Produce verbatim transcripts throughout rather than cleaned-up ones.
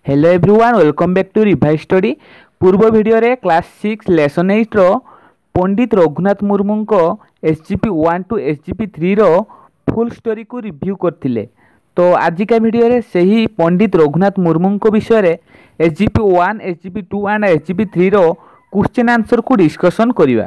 Hello everyone welcome back to revise study. पूर्व video रे class six lesson eight रो पंडित रघुनाथ मुर्मू को SGP one two SGP three रो full story को review करथिले। तो आज का वीडियो रे सही पंडित रघुनाथ मुर्मू को विषय रे SGP one SGP two and SGP three रो क्वेश्चन आंसर को डिस्कशन करिवा।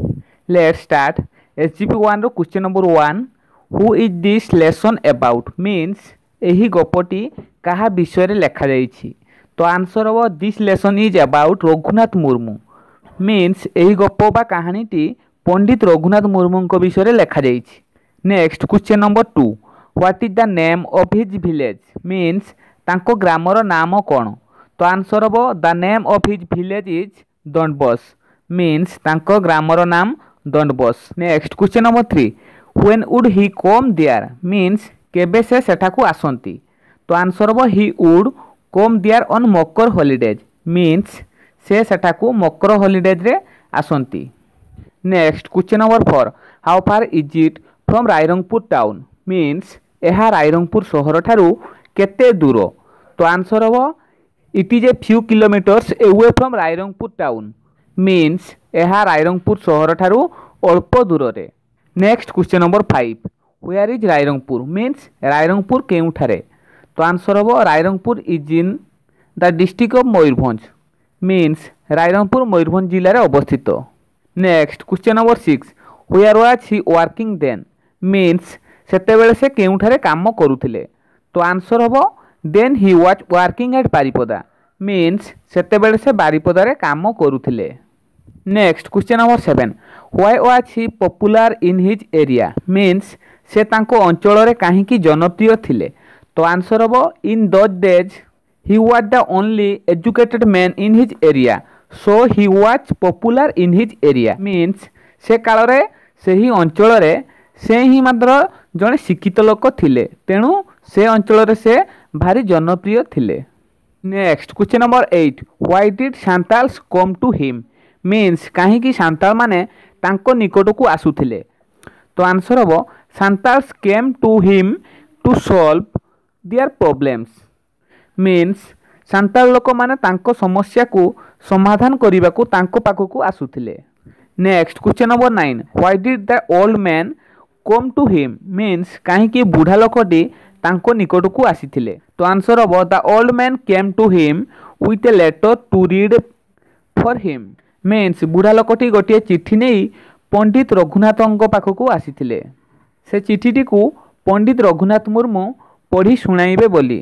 Let's start. एसजीपी वन रो question number one, who is this lesson about means एही गपटी कहा विषय रे लेखा जाइछि। तो आंसर हम this lesson is about Raghunath Murmu means एही गप बा कहानीटी पंडित रघुनाथ मुर्मू को विषय रे लेखा जाइछि। Next question number two, what is the name of his village means तांको ग्रामर नाम कौन। तो आंसर हम the name of his village is Dandbas means तांको ग्रामर नाम Dandbas. Next question number three, when would he come there means केबे से सेठाकू आसंती। तो आंसर हम he would come there on Makar holidays means से सेठाकू मकर हॉलिडेज रे आसंती। Next question number four, how far is it from Rairangpur town means यह रायरंगपुर शहर ठारू केते दूर। तो आंसर हम it is a few kilometres away from Rairangpur town means यह रायरंगपुर शहर ठारू अल्प दूर रे। Next question number five, where is Rairangpur means Rairangpur केउठारे। तो आंसर हम Rairangpur is in the district of Mayurbhanj means Rairangpur Mayurbhanj जिले में अवस्थित। Next question number six, where was he working then means सेतेबेले से केउठारे काम करुथिले। तो आंसर हम then he was working at Baripada means सेतेबेले से बारिपदा रे काम करुथिले। Next question number seven, why was he popular in his area means से तांको अंचल रे काहींकी जनप्रिय थिले। तो आंसर हम in those days he was the only educated man in his area so he was popular in his area means से काल रे से ही अंचल रे से ही मात्र जड़े शिक्षित लोक थिले तेणु से अंचल रे से भारी जनप्रिय थिले। Next question number eight, why did Santals come to him means काहींकी सांताल माने तांको निकट को आसुथिले। तो आंसर हम Santals came to him to solve their problems means Santal लोक माने तांको समस्या को समाधान करने को तांको पाखकू आसुथिले। Next question number nine, why did the old man come to him means काहींकी बुढ़ा लोकटी तांको निकट को आसीथिले। तो आंसर हम the old man came to him with a letter to read for him means बुढ़ा लोकटी गोटे चिठी नहीं पंडित रघुनाथ पाखकू आसीथिले। से चिठीटी को पंडित रघुनाथ मुर्मू पढ़ी शुणाइबे बोली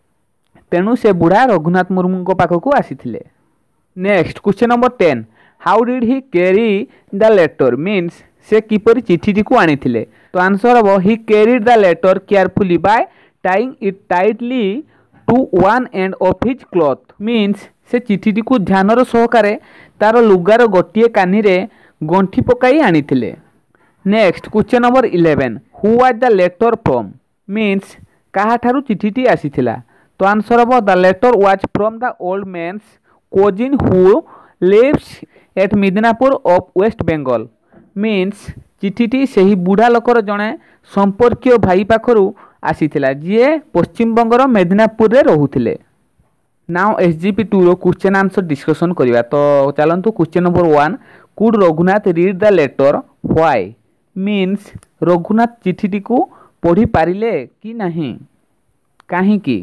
तेणु से बुढ़ा रघुनाथ मुर्मू पाखकू आसीथिले। Next question number ten, how did he carry the letter means से किपरि चिठीटी को आनिथिले। तो आंसर हम he carried the letter carefully by tying it tightly to one end of his cloth means से चिठीटी को ध्यानर सहकारे तार लुगार गोटे कानी रे गंठी पकाई आनिथिले। Next question number eleven, who was the letter from means कहा ठारू चिठीटी आसीथिला। तो आंसर हम the letter was from the old man's cousin who lives at Midnapore of West Bengal means चिठीटी सही बुढ़ा लोकर जड़े संपर्कीय भाई पाखरु आसीथिला जीए पश्चिम बंगर मेदिनापुर रे रहुथिले। नाउ एसजीपी टू रो क्वेश्चन आंसर डिस्कशन करिवा। तो चलंतु question number one, could Raghunath read the letter why means Raghunath चिठीटी को पढ़ी पारिले कि नहीं काहींकी।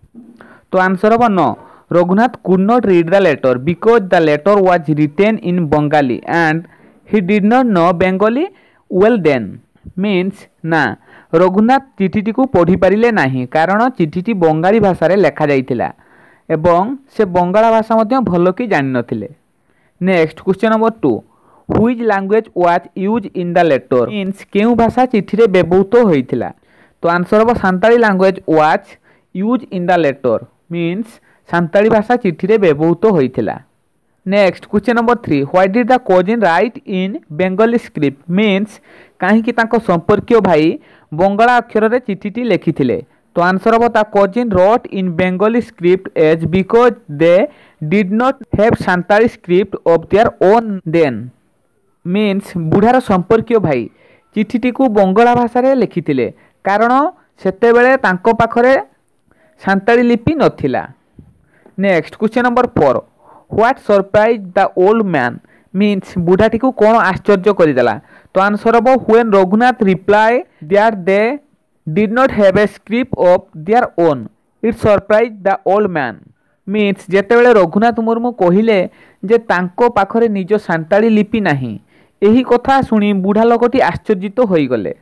तो आंसर हम no, Raghunath could not read the letter because the letter was written in Bengali and he did not know Bengali well then means ना रघुनाथ चिठीटी को पढ़ी पारिले नहीं कारण चिठीटी बंगाली भाषा रे लेखा जाइथिला एवं से बंगाला भाषा मध्य भल कि जानि नथिले। Next question number two, which language was use in the letter means केउ भाषा चिठी रे व्यवहृत होइथिला। तो आंसर हम Santali language was use in the letter means Santali भाषा चिठी रे व्यवहृत होइथिला। Next question number three, why did the cousin write in Bengali script means काहींकी तांको संपर्कीय भाई बंगाला अक्षर रे चिठीटी लेखिथिले। तो आंसर हम the cousin wrote in Bengali script as because they did not have Santali script of their own then means बुढ़ार संपर्कीय भाई चिठीटी को बंगाला भाषा रे लेखिथिले कारण सेतेबेले तांको पाखरे सांताली लिपि नथिला। Next question number four what surprise the old man means बुढ़ाटी को कौन आश्चर्य करदेला तो आंसर हम when Raghunath reply that they did not have a script of their own it surprise the old man means जेतेबेले रघुनाथ मुर्मू कहिले जे तांको पाखरे निज सांताली लिपि नाही एही कथा सुनी बुढ़ा लोकटी आश्चर्यित तो होई गले।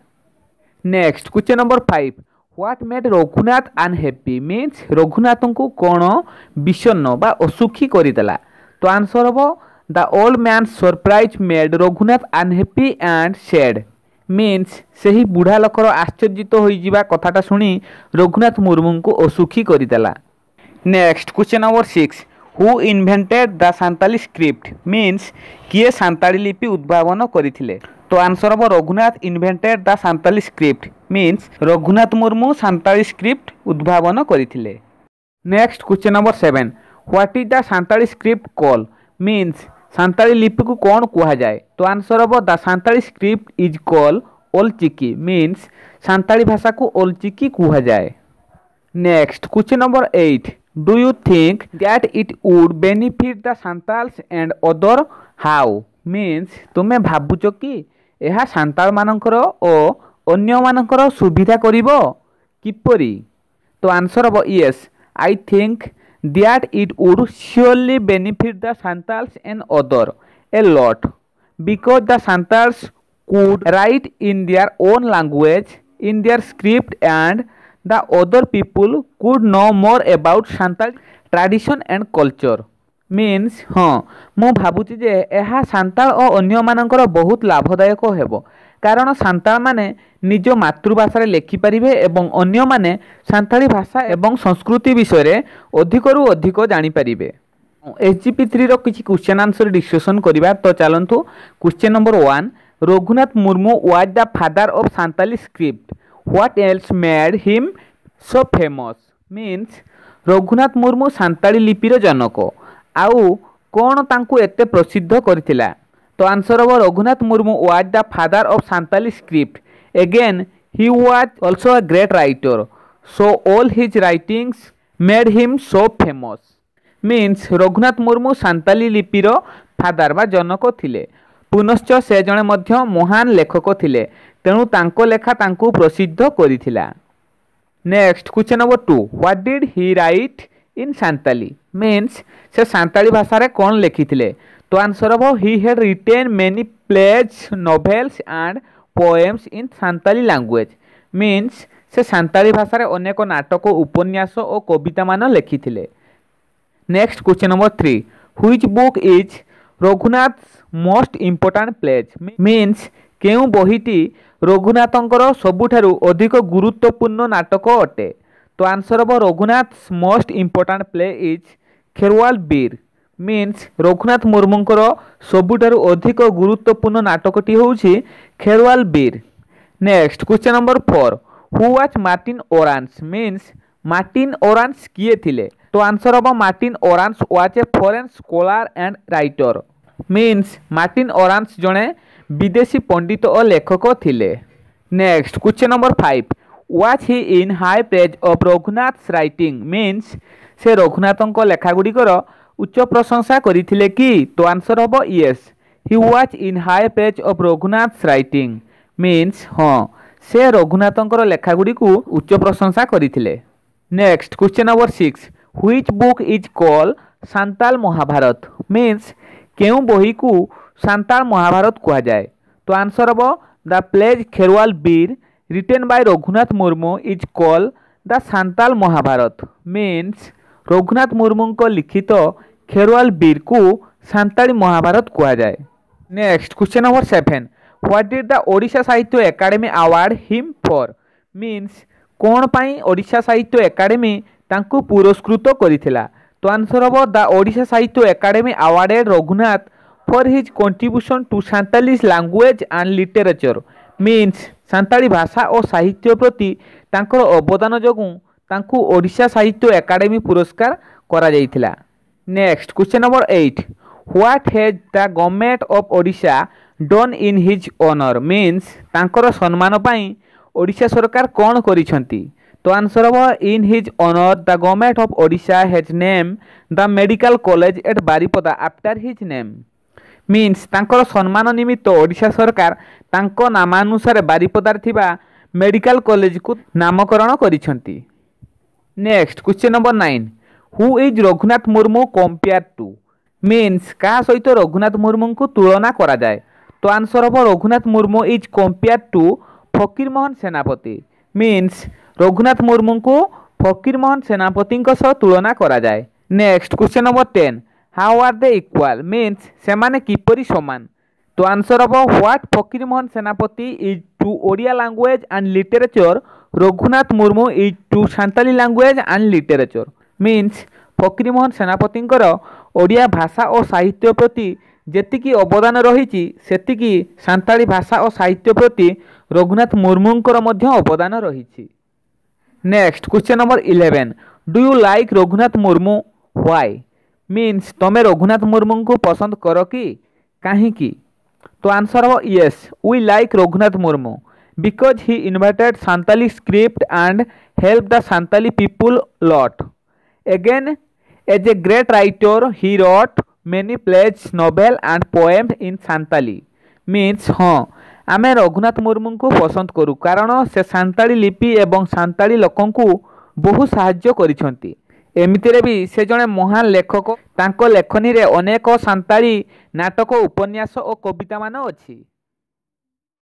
Next question number five what made Raghunath unhappy means Raghunath को कौन विषन्न बा असुखी करदेला तो आंसर हम the old man surprise made Raghunath unhappy and sad means सही बुढ़ा लोकर आश्चर्यित हो जावा कथाटा शुणी रघुनाथ मुर्मू को असुखी करदेला। Next question number six who invented the Santali script means किए सांताली लिपि उद्भावन करथिले तो आंसर हम Raghunath invented the Santali script means Raghunath Murmu Santali script उद्भावन करथिले। Next question number seven what is the Santali script call means Santali लिपि को कौन कहा जाए तो आंसर हम the Santali script is call Ol Chiki means Santali भाषा को ओलचिकी कहा जाए। Next question number eight do you think that it would benefit the Santals and other how means तुम्हें भावुच कि यह सांताल मानकर और अन्य मानकर सुविधा करिवो किपरि तो आंसर हम yes I think that it would surely benefit the Santals and other a lot because the Santals could write in their own language in their script and the other people could know more about Santal tradition and culture means हाँ मु भावुची जे यह सांताल और अन्य मानकर बहुत लाभदायक हेबो कारण सांताल माने निज मातृभाषा लेखिपारे एवं अन्य माने सांताली भाषा एवं संस्कृति विषय अधिकरू अधिक जानीपारे। एसजीपी थ्री रो किछि क्वेश्चन आंसर डिस्कशन करिबा तो चलंतु question number one Raghunath Murmu was the father of Santali script what else made him so famous means Raghunath Murmu Santali लिपिर जनक आउ कौन तांकु एते प्रसिद्ध करथिला तो आंसर हम Raghunath Murmu was the father of Santali script again he was also a great writer so all his writings made him so famous means Raghunath Murmu Santali लिपिर फादर बा जनक थिले पुनश्च से जने मध्य महान लेखक थिले तेणु तांको लेखा तांको प्रसिद्ध करिथिला। Next question number two what did he write in Santali means से सांताली भाषा रे कौन लिखिथिले तो आंसर हम he had written many plays novels and poems in Santali language means से सांताली भाषा रे अनेक नाटक उपन्यास और कविता मान लिखिथिले। Next question number three which book is Raghunath most important plays means केउ बहीटी रघुनाथंकर सबुठारु अधिक गुरुत्वपूर्ण नाटक अटे तो आंसर हम Raghunath most important play is Kherwal Bir means Raghunath मुर्मूंकर सबुठारु अधिक गुरुत्वपूर्ण नाटकटी होउछि Kherwal Bir. Next question number four who was Martin Orans means Martin Orans किए थिले तो answer hmm Martin Orans was a foreign scholar and writer means Martin Orans जड़े विदेशी पंडित और लेखक थिले। Next question number five was he in high praise of Raghunath writing means से रघुनाथों लेखागुड़िकर उच्च प्रशंसा करथिले कि तो आंसर हम yes he was in high praise of Raghunath writing means हाँ से रघुनाथों लेखागुड़ी को उच्च प्रशंसा करथिले। Next question number six which book is called Santal Mahabharat means केउ बही को सांताल महाभारत कहा जाए तो आंसर हम the plays Kherwal Bir written by Raghunath Murmu is called the Santal Mahabharat means Raghunath Murmu को लिखित खेरवाल बीर को सांताली महाभारत कहा जाए। Next question number seven what did the Odisha Sahitya Academy award him for means कौन पाई ओडिशा साहित्य एकेडमी तांको पुरस्कृत करिथिला तो आंसर हम the Odisha Sahitya Academy awarded Raghunath for his contribution to Santali language and literature means Santali भाषा और साहित्य प्रति तांकर अवदान जोगु तांको ओडिशा साहित्य एकेडमी पुरस्कार करा जायथिला। Next question number eight what has the government of Odisha done in his honour means तांकर सम्मान पाई ओडिशा सरकार कौन करिसंती तो आंसर हम in his honour the government of Odisha has name the medical college at Baripada after his name means तांकर सम्मान निमित्त ओडिशा सरकार तांको नामानुसार बारिपदार थिबा मेडिकल कॉलेज को नामकरण करिसंती। Next question number nine who is Raghunath Murmu compare to means क्या सहित रघुनाथ मुर्मू को तुलना करा जाए तो आंसर हम Raghunath Murmu is compare to Fakir Mohan सेनापति मीन्स रघुनाथ मुर्मू को फकीर मोहन सेनापति सह तुलना करा जाए। Next question number ten how are they equal means सेमाने किपरि समान तो answer hmm what Fakir Mohan Senapati is to Odia language and literature Raghunath Murmu is to Santali language and literature means Fakir Mohan सेनापति ओडिया भाषा और साहित्य प्रति जेतिकी अवदान रही सेतिकी सांताली भाषा और साहित्य प्रति रघुनाथ मुर्मूंकर मध्य अवदान रही। Next question number eleven do you like Raghunath Murmu why means तमें रघुनाथ मुर्मू को पसंद कर कि कहीं तो आंसर हो yes we like Raghunath Murmu because he invented Santali script and help the Santali people lot again as a great writer he wrote many plays novel and poems in Santali means हाँ आमे रघुनाथ मुर्मू को पसंद करू कारण से सांताली लिपि एवं सांताली लोकन को बहु साहाय्य करिसंती एमितिरे भी से जड़े महान लेखक तांको लेखनी रे अनेक सांताली नाटक उपन्यास और कविता मान अछि।